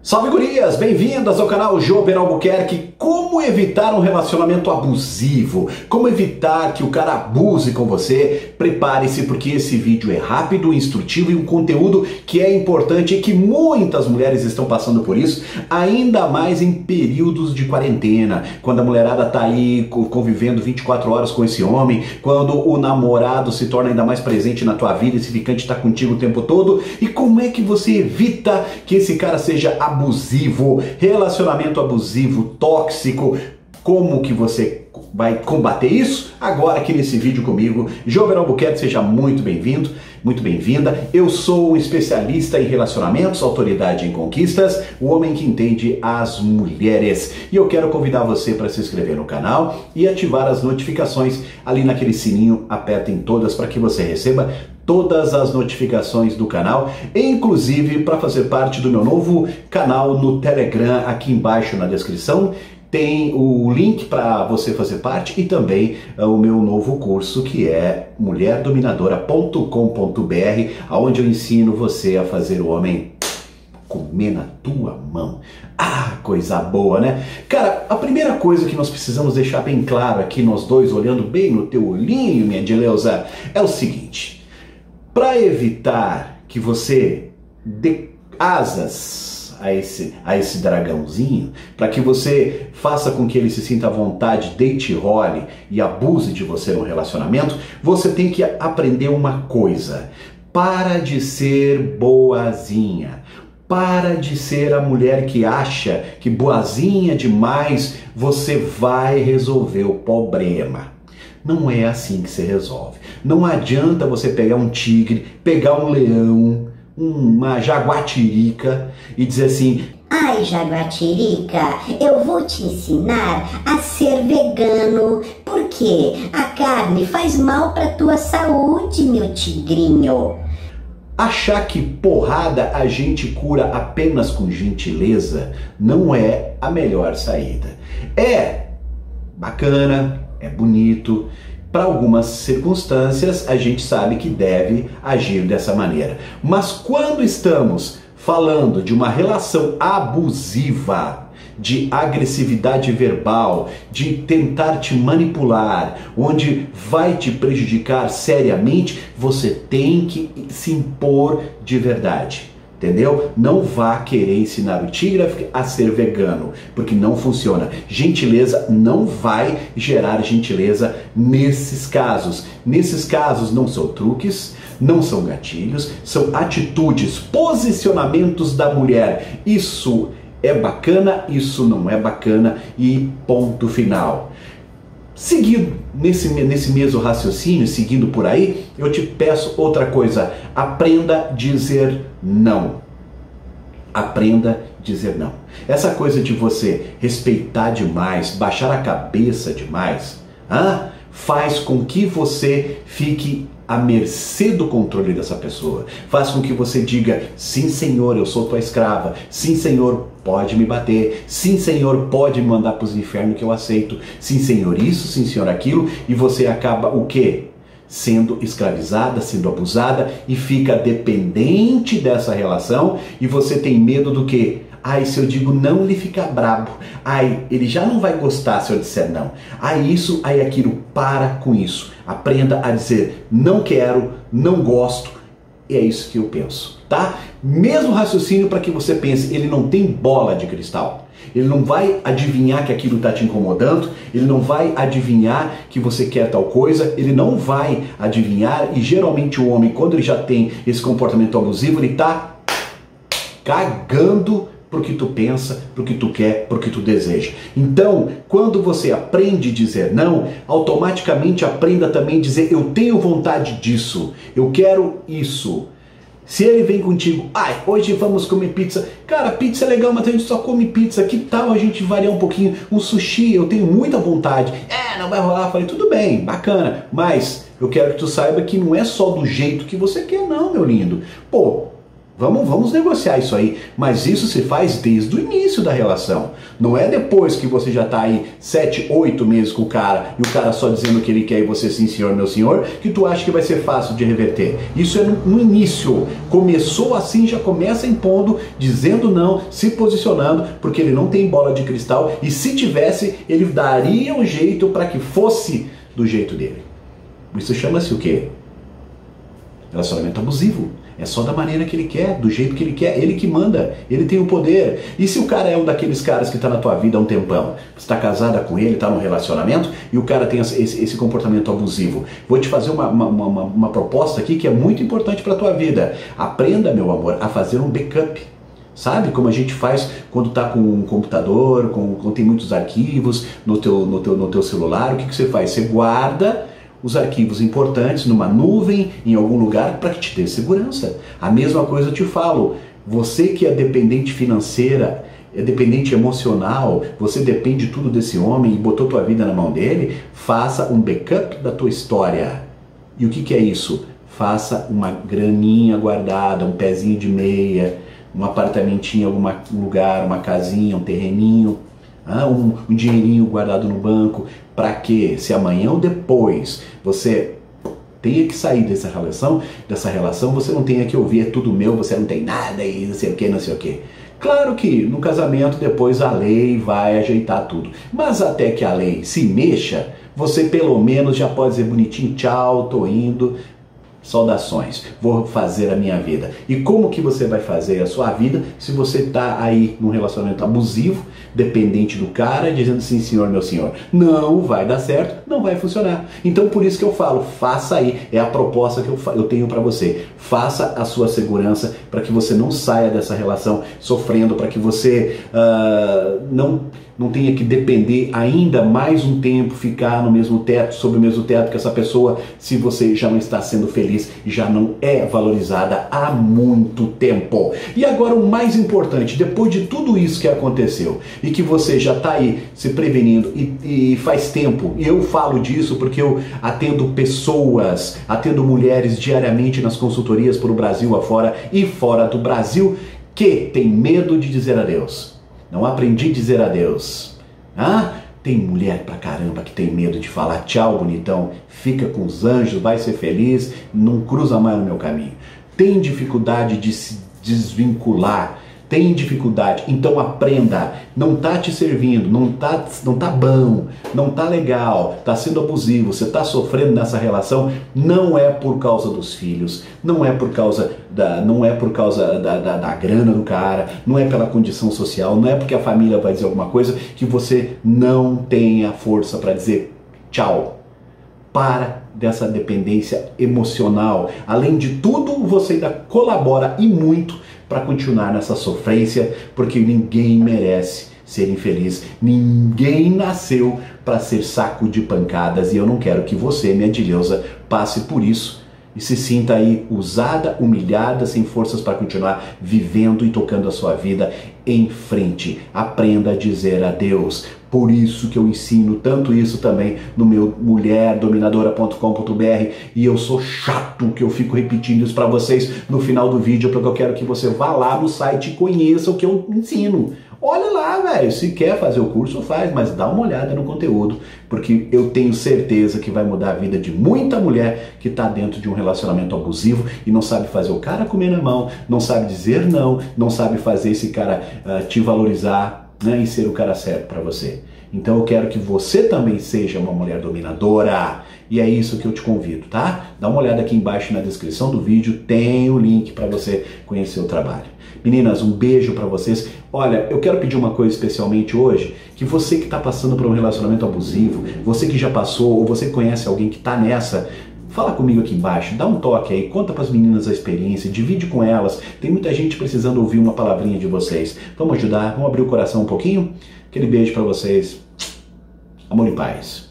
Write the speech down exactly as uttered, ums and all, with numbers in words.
Salve gurias, bem-vindas ao canal Jober Albuquerque. Como evitar um relacionamento abusivo? Como evitar que o cara abuse com você? Prepare-se porque esse vídeo é rápido, instrutivo e um conteúdo que é importante e que muitas mulheres estão passando por isso, ainda mais em períodos de quarentena, quando a mulherada tá aí convivendo vinte e quatro horas com esse homem, quando o namorado se torna ainda mais presente na tua vida, esse ficante tá contigo o tempo todo. E como é que você evita que esse cara seja abusivo? abusivo, relacionamento abusivo, tóxico? Como que você vai combater isso? Agora aqui nesse vídeo comigo. Jober Albuquerque, seja muito bem-vindo, muito bem-vinda. Eu sou um especialista em relacionamentos, autoridade em conquistas, o homem que entende as mulheres. E eu quero convidar você para se inscrever no canal e ativar as notificações. Ali naquele sininho, apertem todas para que você receba todas as notificações do canal, inclusive para fazer parte do meu novo canal no Telegram. Aqui embaixo na descrição tem o link para você fazer parte e também uh, o meu novo curso, que é mulher dominadora ponto com ponto br, onde eu ensino você a fazer o homem comer na tua mão. Ah, coisa boa, né? Cara, a primeira coisa que nós precisamos deixar bem claro aqui, nós dois olhando bem no teu olhinho, minha Dileuza, é o seguinte: para evitar que você dê asas a esse, a esse dragãozinho, para que você faça com que ele se sinta à vontade, deite e role e abuse de você no relacionamento, você tem que aprender uma coisa: para de ser boazinha. Para de ser a mulher que acha que boazinha demais você vai resolver o problema. Não é assim que se resolve. Não adianta você pegar um tigre, pegar um leão, uma jaguatirica e dizer assim: ai, jaguatirica, eu vou te ensinar a ser vegano, porque a carne faz mal para tua saúde, meu tigrinho. Achar que porrada a gente cura apenas com gentileza não é a melhor saída. É bacana, é bonito, para algumas circunstâncias a gente sabe que deve agir dessa maneira. Mas quando estamos falando de uma relação abusiva, de agressividade verbal, de tentar te manipular, onde vai te prejudicar seriamente, você tem que se impor de verdade. Entendeu? Não vá querer ensinar o tigre a ser vegano, porque não funciona. Gentileza não vai gerar gentileza nesses casos. Nesses casos não são truques, não são gatilhos, são atitudes, posicionamentos da mulher. Isso é bacana, isso não é bacana e ponto final. Seguindo nesse, nesse mesmo raciocínio, seguindo por aí, eu te peço outra coisa: aprenda a dizer não. Aprenda a dizer não. Essa coisa de você respeitar demais, baixar a cabeça demais, ah, faz com que você fique à mercê do controle dessa pessoa. Faz com que você diga: sim, senhor, eu sou tua escrava. Sim, senhor, pode me bater. Sim, senhor, pode me mandar para os infernos que eu aceito. Sim, senhor, isso, sim, senhor, aquilo. E você acaba o quê? Sendo escravizada, sendo abusada e fica dependente dessa relação. E você tem medo do quê? Ai, se eu digo não, ele fica brabo. Ai, ele já não vai gostar se eu disser não. Ai, isso, ai, aquilo. Para com isso. Aprenda a dizer: não quero, não gosto. E é isso que eu penso, tá? Mesmo raciocínio para que você pense. Ele não tem bola de cristal. Ele não vai adivinhar que aquilo está te incomodando. Ele não vai adivinhar que você quer tal coisa. Ele não vai adivinhar. E geralmente o homem, quando ele já tem esse comportamento abusivo, ele está cagando pro que tu pensa, pro que tu quer, pro que tu deseja. Então, quando você aprende a dizer não, automaticamente aprenda também a dizer: eu tenho vontade disso, eu quero isso. Se ele vem contigo: ai, hoje vamos comer pizza. Cara, pizza é legal, mas a gente só come pizza. Que tal a gente variar um pouquinho? Um sushi, eu tenho muita vontade. É, não vai rolar. Eu falei: tudo bem, bacana, mas eu quero que tu saiba que não é só do jeito que você quer não, meu lindo. Pô, Vamos, vamos negociar isso aí, mas isso se faz desde o início da relação. Não é depois que você já tá aí sete, oito meses com o cara e o cara só dizendo o que ele quer e você sim senhor, meu senhor, que tu acha que vai ser fácil de reverter. Isso é no, no início. Começou assim, já começa impondo, dizendo não, se posicionando, porque ele não tem bola de cristal e se tivesse, ele daria um jeito para que fosse do jeito dele. Isso chama-se o quê? Relacionamento abusivo. É só da maneira que ele quer, do jeito que ele quer, ele que manda, ele tem o poder. E se o cara é um daqueles caras que está na tua vida há um tempão, você está casada com ele, está num relacionamento, e o cara tem esse, esse comportamento abusivo, vou te fazer uma, uma, uma, uma proposta aqui que é muito importante para a tua vida. Aprenda, meu amor, a fazer um backup. Sabe como a gente faz quando está com um computador, com, quando tem muitos arquivos no teu, no teu, no teu celular, o que, que você faz? Você guarda os arquivos importantes numa nuvem, em algum lugar, para que te dê segurança. A mesma coisa eu te falo, você que é dependente financeira, é dependente emocional, você depende tudo desse homem e botou tua vida na mão dele, faça um backup da tua história. E o que, que é isso? Faça uma graninha guardada, um pezinho de meia, um apartamentinho em algum lugar, uma casinha, um terreninho, ah, um, um dinheirinho guardado no banco, para que se amanhã ou depois você tenha que sair dessa relação, dessa relação, você não tenha que ouvir, é tudo meu, você não tem nada e não sei o que, não sei o que. Claro que no casamento depois a lei vai ajeitar tudo, mas até que a lei se mexa, você pelo menos já pode dizer bonitinho, tchau, tô indo, saudações, vou fazer a minha vida. E como que você vai fazer a sua vida se você está aí num relacionamento abusivo, dependente do cara, dizendo sim senhor, meu senhor? Não vai dar certo, não vai funcionar. Então por isso que eu falo, faça aí, é a proposta que eu, eu tenho para você. Faça a sua segurança para que você não saia dessa relação sofrendo, para que você uh, não... não tenha que depender ainda mais um tempo, ficar no mesmo teto, sob o mesmo teto que essa pessoa, se você já não está sendo feliz, já não é valorizada há muito tempo. E agora o mais importante, depois de tudo isso que aconteceu, e que você já está aí se prevenindo, e, e faz tempo, e eu falo disso porque eu atendo pessoas, atendo mulheres diariamente nas consultorias pelo Brasil afora e fora do Brasil, que tem medo de dizer adeus. Não aprendi a dizer adeus. Ah, tem mulher pra caramba que tem medo de falar tchau, bonitão, fica com os anjos, vai ser feliz, não cruza mais no meu caminho. Tem dificuldade de se desvincular, tem dificuldade, então aprenda. Não tá te servindo, não tá, não tá bom, não tá legal, tá sendo abusivo, você tá sofrendo nessa relação, não é por causa dos filhos, não é por causa da, não é por causa da, da, da grana do cara, não é pela condição social, não é porque a família vai dizer alguma coisa que você não tenha força para dizer tchau. Para dessa dependência emocional. Além de tudo, você ainda colabora e muito para continuar nessa sofrência, porque ninguém merece ser infeliz. Ninguém nasceu para ser saco de pancadas e eu não quero que você, minha Edileuza, passe por isso e se sinta aí usada, humilhada, sem forças para continuar vivendo e tocando a sua vida em frente. Aprenda a dizer adeus. Por isso que eu ensino tanto isso também no meu mulher dominadora ponto com ponto br, e eu sou chato que eu fico repetindo isso para vocês no final do vídeo, porque eu quero que você vá lá no site e conheça o que eu ensino. Olha lá, velho, se quer fazer o curso, faz, mas dá uma olhada no conteúdo, porque eu tenho certeza que vai mudar a vida de muita mulher que está dentro de um relacionamento abusivo e não sabe fazer o cara comer na mão, não sabe dizer não, não sabe fazer esse cara uh, te valorizar, né, e ser o cara certo para você. Então eu quero que você também seja uma mulher dominadora. E é isso que eu te convido, tá? Dá uma olhada aqui embaixo na descrição do vídeo, tem o link para você conhecer o trabalho. Meninas, um beijo para vocês. Olha, eu quero pedir uma coisa especialmente hoje, que você que está passando por um relacionamento abusivo, você que já passou, ou você que conhece alguém que está nessa, fala comigo aqui embaixo, dá um toque aí, conta para as meninas a experiência, divide com elas. Tem muita gente precisando ouvir uma palavrinha de vocês. Vamos ajudar, vamos abrir o coração um pouquinho? Aquele beijo para vocês. Amor e paz.